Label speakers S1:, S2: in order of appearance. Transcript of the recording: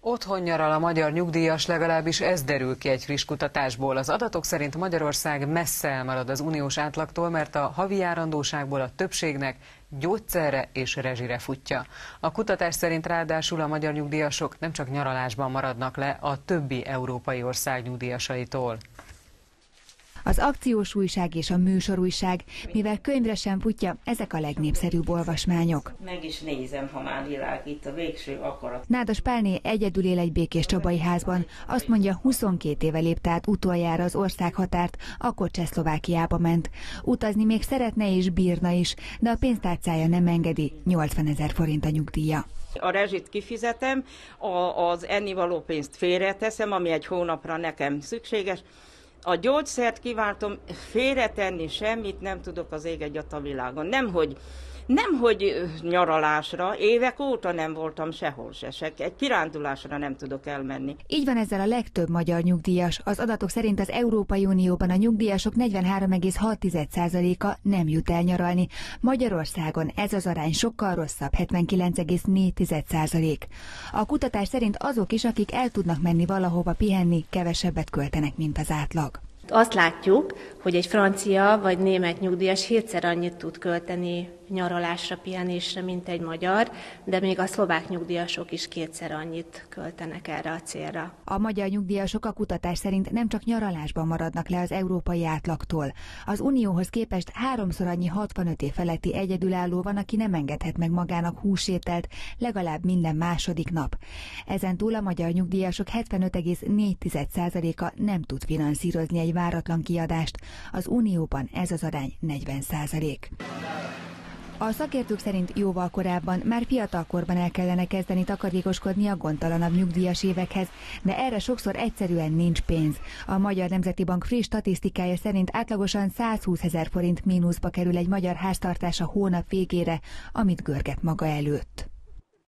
S1: Otthon nyaral a magyar nyugdíjas, legalábbis ez derül ki egy friss kutatásból. Az adatok szerint Magyarország messze elmarad az uniós átlagtól, mert a havi járandóságból a többségnek gyógyszerre és rezsire futja. A kutatás szerint ráadásul a magyar nyugdíjasok nem csak nyaralásban maradnak le a többi európai ország nyugdíjasaitól.
S2: Az akciós újság és a műsorújság, mivel könyvre sem futja, ezek a legnépszerűbb olvasmányok.
S3: Meg is nézem, ha már világít a végső akarat.
S2: Nádas Pálné egyedül él egy békés csabai házban. Azt mondja, 22 éve lépte át utoljára az országhatárt, akkor Csehszlovákiába ment. Utazni még szeretne és bírna is, de a pénztárcája nem engedi, 80 000 forint a nyugdíja.
S3: A rezsit kifizetem, az ennivaló pénzt félreteszem, ami egy hónapra nekem szükséges. A gyógyszert kiváltom, félretenni semmit nem tudok az ég egyat a világon. Nemhogy nyaralásra, évek óta nem voltam sehol se, egy kirándulásra nem tudok elmenni.
S2: Így van ezzel a legtöbb magyar nyugdíjas. Az adatok szerint az Európai Unióban a nyugdíjasok 43,6%-a nem jut el nyaralni. Magyarországon ez az arány sokkal rosszabb, 79,4%. A kutatás szerint azok is, akik el tudnak menni valahova pihenni, kevesebbet költenek, mint az átlag.
S4: Azt látjuk, hogy egy francia vagy német nyugdíjas 7-szer annyit tud költeni nyaralásra, pihenésre, mint egy magyar, de még a szlovák nyugdíjasok is 2-szer annyit költenek erre a célra.
S2: A magyar nyugdíjasok a kutatás szerint nem csak nyaralásban maradnak le az európai átlagtól. Az unióhoz képest 3-szor annyi 65 év feletti egyedülálló van, aki nem engedhet meg magának húsételt legalább minden második nap. Ezen túl a magyar nyugdíjasok 75,4%-a nem tud finanszírozni egy váratlan kiadást. Az unióban ez az arány 40%. A szakértők szerint jóval korábban, már fiatalkorban el kellene kezdeni takarékoskodni a gondtalanabb nyugdíjas évekhez, de erre sokszor egyszerűen nincs pénz. A Magyar Nemzeti Bank friss statisztikája szerint átlagosan 120 000 forint mínuszba kerül egy magyar háztartás a hónap végére, amit görget maga előtt.